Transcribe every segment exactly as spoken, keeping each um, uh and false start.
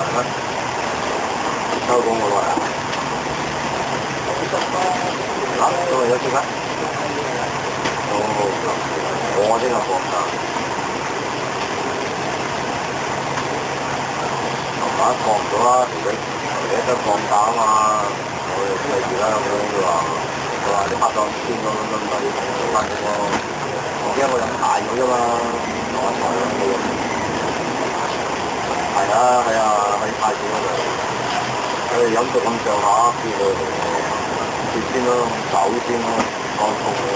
乜？收工嘅喎。啊，都係有啲乜？哦，我呢個放假。琴晚放咗啦，條女條女都放假啊嘛，我哋都係而家咁樣佢話，佢話啲拍檔先咁咁咪做翻工咯。我驚我飲大咗啫嘛，我財咁嘅。係啊係啊，喺太子嗰度，佢哋飲到咁上下，叫佢接先咯，走先咯，乾通咯。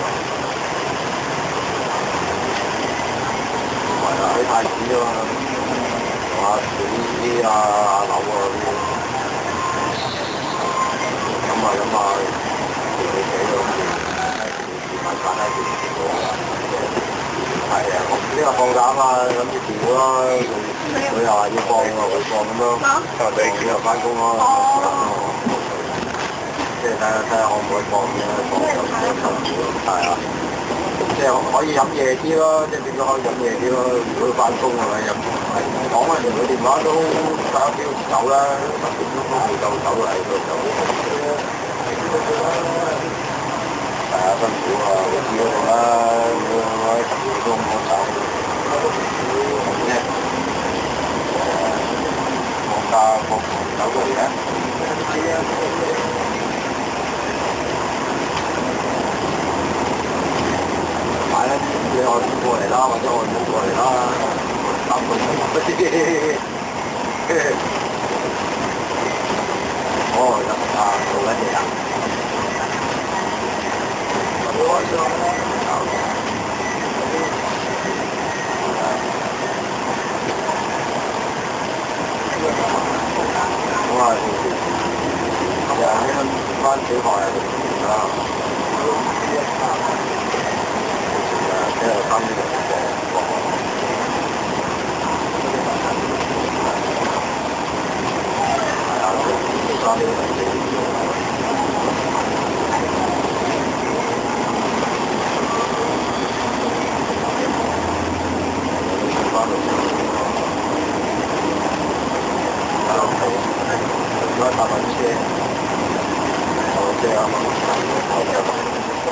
係啊，喺太子啊嘛，同阿小啲啊、阿柳啊嗰啲，飲下飲下，調佢幾咯，調埋曬喺條係啊，我呢個放假啊嘛，諗住調咯，佢又話要放喎，佢放咁咯，就第二日又翻工咯，即係睇下睇下可唔可以放嘅，放就唔好收住咯，係啊，即係可以飲夜啲咯，即係變咗可以飲夜啲咯，如果翻工係咪飲？講嗰陣時佢電話都打幾個走啦，十點鐘都未夠走嚟到走。係啊，辛苦啊，好似嗰度啦，我喺十點鐘我走，即係放假放走過嚟嘅。買啦，你外邊過嚟啦，或者外邊過嚟啦，三個鐘嗰啲。哦，得啊，做緊嘢啊！我係又係翻小學啊，啊，即係翻呢個課。係啊，翻呢個。搭緊車，坐車啊嘛，坐車嘛，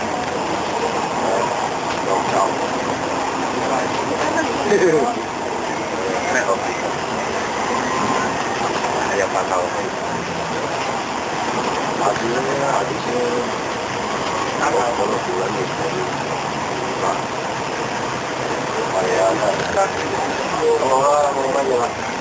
誒，落走，咩好？係有發頭，下次咧，下次先，我我都做緊嘢，啊，係啊，咁好啦，冇乜嘢啦。